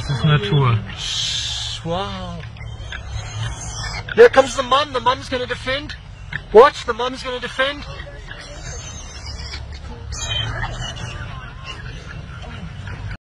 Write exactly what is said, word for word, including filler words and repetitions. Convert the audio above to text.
Das ist Natur. Wow. Here comes the mom. The mom's going to defend. Watch, the mom's going to defend.